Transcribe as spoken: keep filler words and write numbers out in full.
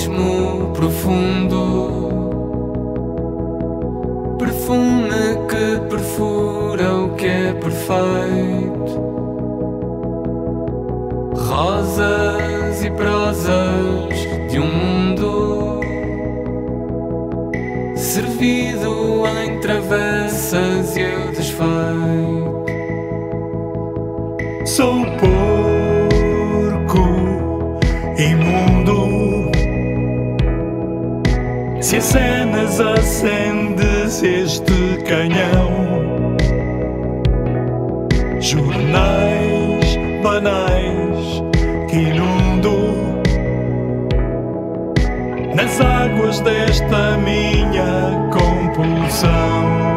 abismo profundo, perfume que perfura o que é perfeito, rosas e prosas de um mundo servido em travessas e eu desfeito. Sou porco imundo, se acenas acendes este canhão. Jornais banais que inundo nas águas desta minha compulsão.